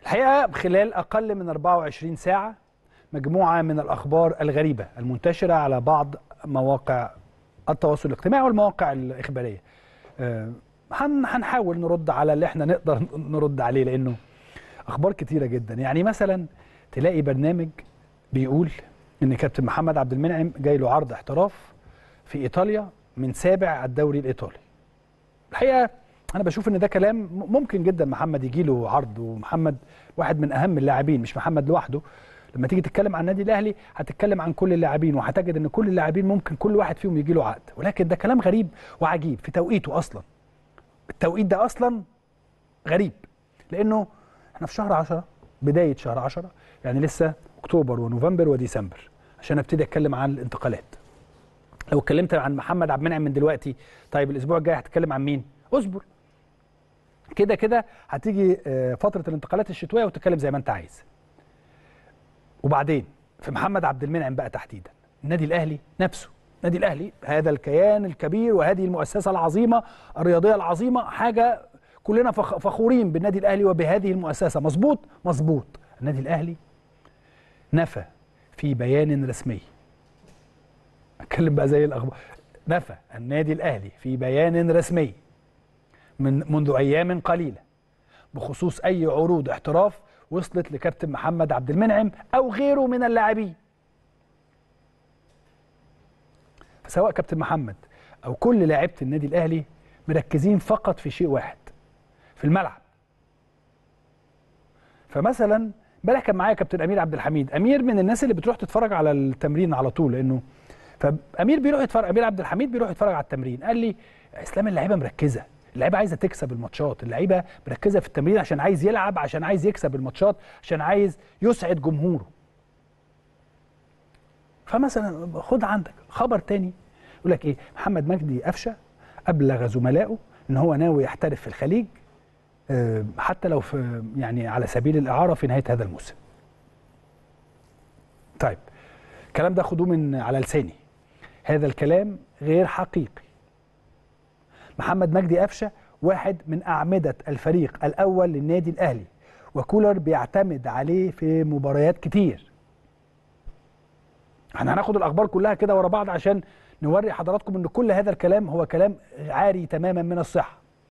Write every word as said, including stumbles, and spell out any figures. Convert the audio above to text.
الحقيقة خلال أقل من أربعة وعشرين ساعة مجموعة من الأخبار الغريبة المنتشرة على بعض مواقع التواصل الاجتماعي والمواقع الإخبارية. أه هنحاول نرد على اللي احنا نقدر نرد عليه، لأنه أخبار كتيرة جدا. يعني مثلا تلاقي برنامج بيقول إن كابتن محمد عبد المنعم جاي له عرض احتراف في إيطاليا من سابع الدوري الإيطالي. الحقيقة أنا بشوف إن ده كلام ممكن جدا محمد يجي له عرض، ومحمد واحد من أهم اللاعبين، مش محمد لوحده. لما تيجي تتكلم عن النادي الأهلي هتتكلم عن كل اللاعبين، وهتجد إن كل اللاعبين ممكن كل واحد فيهم يجي له عقد، ولكن ده كلام غريب وعجيب في توقيته أصلا. التوقيت ده أصلا غريب، لأنه إحنا في شهر عشرة، بداية شهر عشرة، يعني لسه أكتوبر ونوفمبر وديسمبر عشان أبتدي أتكلم عن الانتقالات. لو اتكلمت عن محمد عبد المنعم من دلوقتي، طيب الأسبوع الجاي هتتكلم عن مين؟ اصبر. كده كده هتيجي فترة الانتقالات الشتوية وتتكلم زي ما أنت عايز. وبعدين في محمد عبد المنعم بقى تحديدا، النادي الأهلي نفسه، النادي الأهلي هذا الكيان الكبير وهذه المؤسسة العظيمة الرياضية العظيمة، حاجة كلنا فخورين بالنادي الأهلي وبهذه المؤسسة. مظبوط مظبوط. النادي الأهلي نفى في بيان رسمي، أتكلم بقى زي الأخبار، نفى النادي الأهلي في بيان رسمي من منذ أيام قليلة بخصوص أي عروض احتراف وصلت لكابتن محمد عبد المنعم أو غيره من اللاعبين. فسواء كابتن محمد أو كل لاعيبة النادي الأهلي مركزين فقط في شيء واحد، في الملعب. فمثلا امبارح كان معايا كابتن أمير عبد الحميد. أمير من الناس اللي بتروح تتفرج على التمرين على طول، لأنه فأمير بيروح يتفرج، أمير عبد الحميد بيروح يتفرج على التمرين. قال لي إسلام اللعيبة مركزة، اللعيبه عايزه تكسب الماتشات، اللعيبه مركزه في التمرين عشان عايز يلعب، عشان عايز يكسب الماتشات، عشان عايز يسعد جمهوره. فمثلا خد عندك خبر تاني يقول لك ايه، محمد مجدي قفشه ابلغ زملائه ان هو ناوي يحترف في الخليج حتى لو في يعني على سبيل الاعاره في نهايه هذا الموسم. طيب الكلام ده خدوه من على لساني، هذا الكلام غير حقيقي. محمد مجدي قفشه واحد من أعمدة الفريق الأول للنادي الأهلي، وكولر بيعتمد عليه في مباريات كتير. احنا هناخد الأخبار كلها كده ورا بعض عشان نوري حضراتكم إن كل هذا الكلام هو كلام عاري تماما من الصحة.